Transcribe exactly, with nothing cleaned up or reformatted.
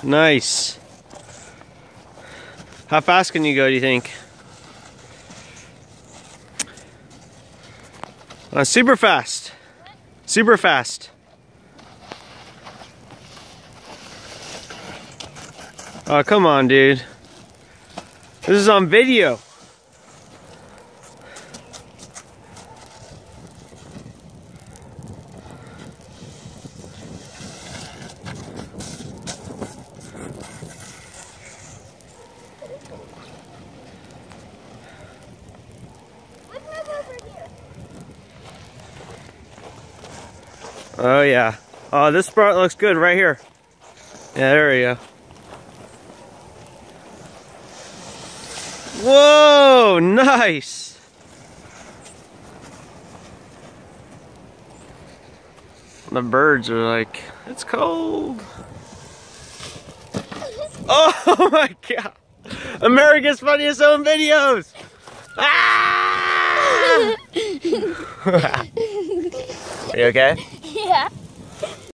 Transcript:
Nice. How fast can you go, do you think? Uh, super fast. Super fast. Oh, come on, dude. This is on video. Oh yeah. Oh, this part looks good right here. Yeah, there we go. Whoa, nice. The birds are like, it's cold. Oh my God. America's Funniest Home Videos. Ah! Are you okay?